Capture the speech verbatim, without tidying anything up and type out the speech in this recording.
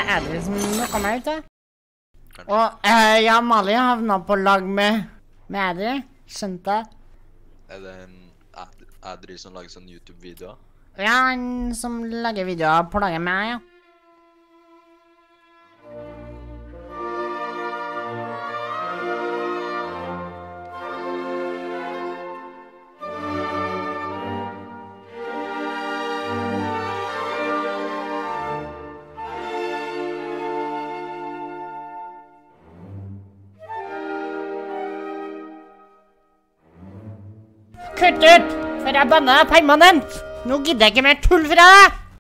Adri som nøkker meg ut, da. Og eh, ja, Amalie havna på lag med, med Adri. Skjønte jeg. Er det en Ad Adri som lager sånn YouTube-videoer? Ja, han som lager videoer på laget med meg, ja. Kutt ut, for jeg banner permanent. Nå gidder jeg ikke mer tull fra deg.